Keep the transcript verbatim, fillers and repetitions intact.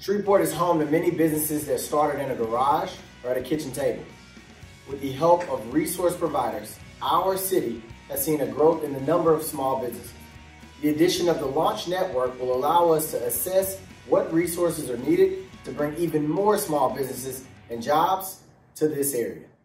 Shreveport is home to many businesses that started in a garage or at a kitchen table. With the help of resource providers, our city has seen a growth in the number of small businesses. The addition of the Launch Network will allow us to assess what resources are needed to bring even more small businesses and jobs to this area.